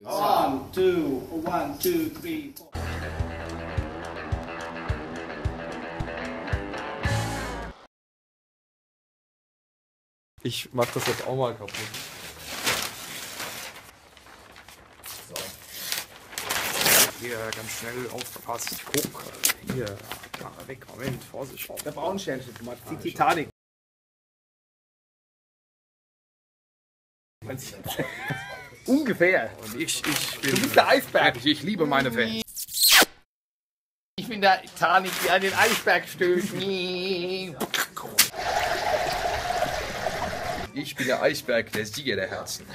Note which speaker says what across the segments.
Speaker 1: 1, 2, 1, 2, 3, 4.
Speaker 2: Ich mach das jetzt auch mal kaputt. So. Hier ganz schnell aufgepasst. Guck. Hier. Klare weg. Moment. Vorsicht.
Speaker 1: Der Braunsternchen, die Titanic. Ungefähr.
Speaker 2: Und ich
Speaker 1: Du bist der Eisberg.
Speaker 2: Ich liebe meine Fans.
Speaker 1: Ich bin der Titanic, die an den Eisberg stößt.
Speaker 2: Ich bin der Eisberg, der Sieger der Herzen.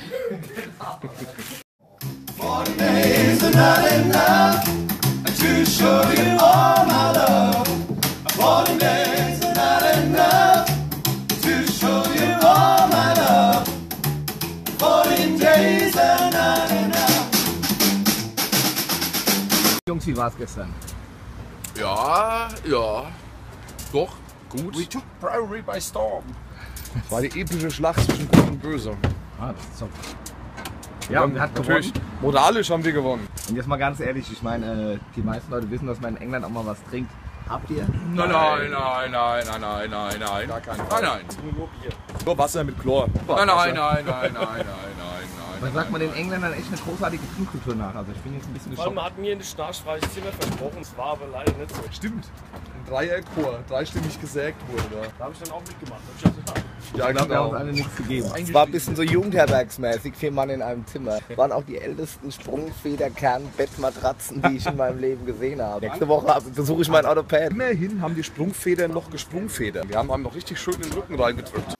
Speaker 1: Jungs, wie war's gestern?
Speaker 2: Ja, doch, gut.
Speaker 1: We took Priory by storm.
Speaker 2: Das war die epische Schlacht zwischen Gut und Böse.
Speaker 1: Ah, das ist so. Ja, und wer hat
Speaker 2: Natürlich,
Speaker 1: gewonnen?
Speaker 2: moralisch haben wir gewonnen.
Speaker 1: Und jetzt mal ganz ehrlich, ich meine, die meisten Leute wissen, dass man in England auch mal was trinkt. Habt ihr?
Speaker 2: Nein. Gar keinen Fall. Nein. Nur Bier. Nur Wasser mit Chlor. Nein.
Speaker 1: Man sagt man den Engländern echt eine großartige Trinkkultur nach. Also ich bin jetzt ein bisschen
Speaker 3: Vor allem
Speaker 1: geschockt.
Speaker 3: hat mir ein schnarchfreies Zimmer versprochen, es war aber leider nicht so.
Speaker 2: Stimmt. Ein Dreierchor, dreistimmig gesägt wurde da.
Speaker 3: Da habe ich dann auch mitgemacht. Hab ich gesagt,
Speaker 2: Ja,
Speaker 1: Ich glaube, wir haben uns alle nichts gegeben. Es war ein bisschen so jugendherbergsmäßig, 4 Mann in einem Zimmer. Waren auch die ältesten Sprungfederkern-Bettmatratzen, die ich in meinem Leben gesehen habe. Nächste Woche besuche ich mein Orthopäden.
Speaker 2: Immerhin haben die Sprungfedern noch gesprungfedert. Wir haben einem noch richtig schön den Rücken reingedrückt.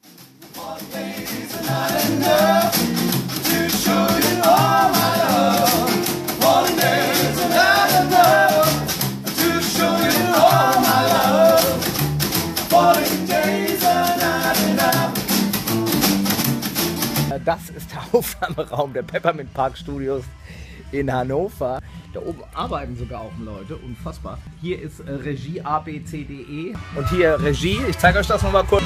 Speaker 1: Das ist der Aufnahmeraum der Peppermint Park Studios in Hannover. Da oben arbeiten sogar auch Leute, unfassbar. Hier ist Regie ABCDE und hier Regie. Ich zeige euch das nochmal kurz.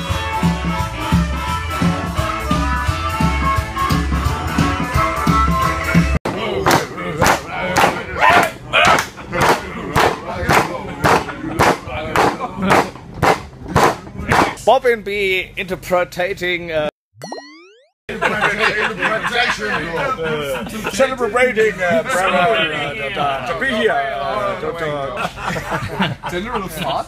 Speaker 1: Bobbin B interpreting celebrating to be here.
Speaker 2: General Fahrt?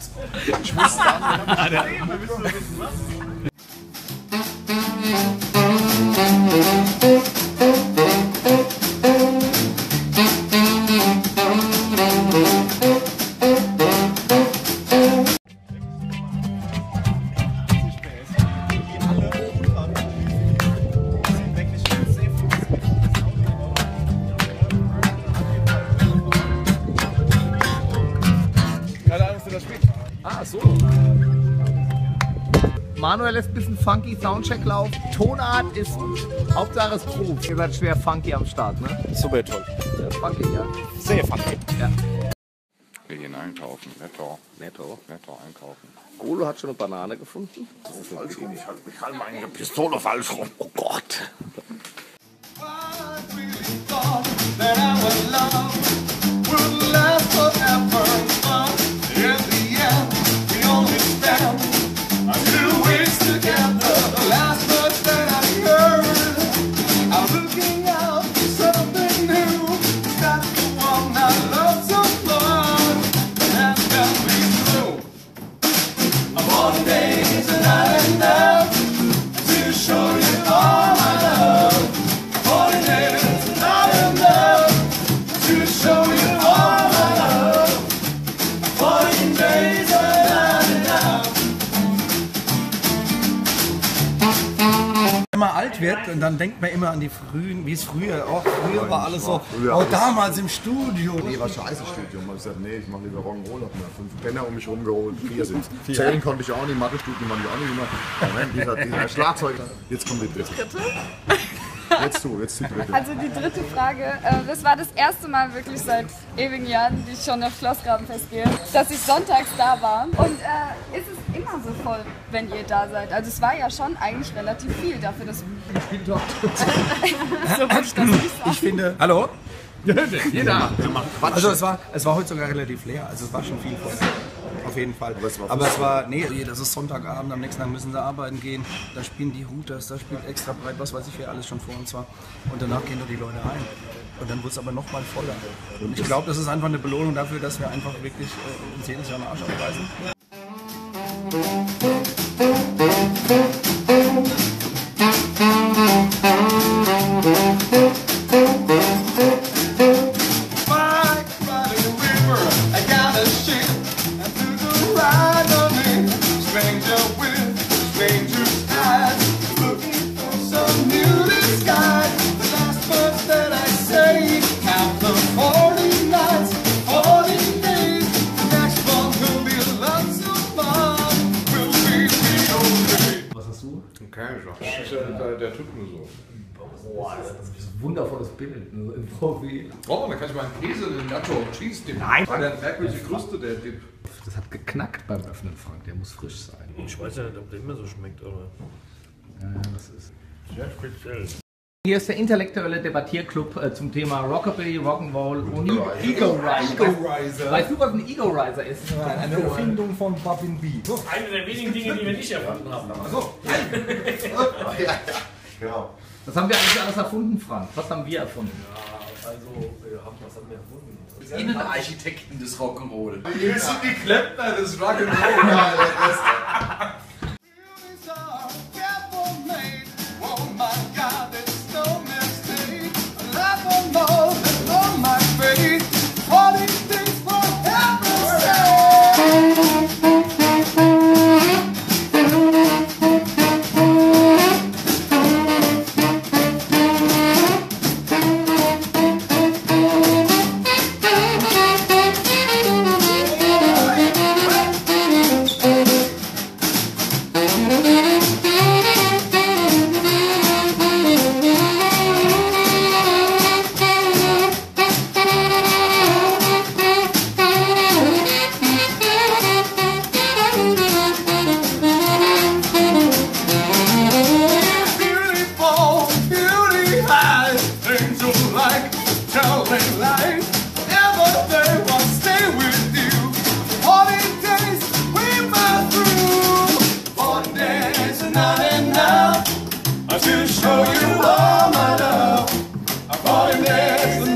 Speaker 2: Keine Ahnung, was du da spielst. Ah, so.
Speaker 1: Manuel lässt ein bisschen funky Soundcheck laufen. Tonart ist Hauptsache es Groove. Ihr seid schwer funky am Start, ne?
Speaker 2: Super toll.
Speaker 1: Sehr funky, ja.
Speaker 2: Sehr funky.
Speaker 1: Ja.
Speaker 2: Wir gehen einkaufen. Netto.
Speaker 1: Netto.
Speaker 2: Netto einkaufen.
Speaker 1: Golo hat schon eine Banane gefunden.
Speaker 2: Falsch rum. Ich halte meine Pistole falsch rum. Oh Gott.
Speaker 4: Wenn man alt wird und dann denkt man immer an die frühen, wie es früher, auch früher war alles so, auch damals im Studio.
Speaker 5: Nee, war scheiße Studium. Ich hab gesagt, nee, ich mach lieber Rock'n'Roll. Hab mir 5 Penner um mich rumgeholt, 4 sind. Zählen konnte ich auch nicht, Mathe-Studium konnte ich auch nicht immer. Moment, dieser Schlagzeug. Jetzt kommt die dritte. Jetzt die dritte.
Speaker 6: Also die dritte Frage, das war das erste Mal wirklich seit ewigen Jahren, die ich schon auf Schlossgrabenfest gehe, dass ich sonntags da war. Und ist es immer so voll, wenn ihr da seid? Also es war ja schon eigentlich relativ viel dafür, dass...
Speaker 4: Ich bin dort.
Speaker 6: So würde ich das nicht sagen.
Speaker 4: Ich finde, hallo?
Speaker 1: Jeder.
Speaker 4: Also es war heute sogar relativ leer, also es war schon viel voll. Auf jeden Fall. Aber es war, nee, das ist Sonntagabend, am nächsten Tag müssen sie arbeiten gehen. Da spielen die Hooters, da spielt extra breit, was weiß ich, wer alles schon vor uns war. Und danach gehen doch die Leute heim. Und dann wird es aber nochmal voller. Und ich glaube, das ist einfach eine Belohnung dafür, dass wir einfach wirklich uns jedes Jahr einen Arsch aufreißen.
Speaker 2: Der tut nur so.
Speaker 1: Boah, das ist ein wundervolles Bild. Ne? Im VW.
Speaker 2: Oh, dann kann ich mal einen Käse, den Nacho und Cheese Dip. Nein! War der merkwürdige Kruste, der Dip.
Speaker 1: Das hat geknackt beim Öffnen, Frank. Der muss frisch sein.
Speaker 3: Ich weiß ja nicht, ob der immer so schmeckt, aber.
Speaker 1: Ja, das ist
Speaker 3: Sehr speziell.
Speaker 1: Hier ist der intellektuelle Debattierclub zum Thema Rockabilly, Rock'n'Roll und Ego-Riser. Weißt du, was ein Ego-Riser ist?
Speaker 4: Eine Erfindung von Bobbin B.
Speaker 3: Eine der wenigen Dinge, die wir nicht erfunden haben.
Speaker 4: So.
Speaker 5: Genau.
Speaker 1: Was haben wir eigentlich alles erfunden, Frank? Was haben wir erfunden?
Speaker 3: Was haben wir erfunden?
Speaker 7: Innenarchitekten des Rock'n'Roll.
Speaker 2: Wir sind die Klempner des Rock'n'Roll. Show you all my love. I fall in there.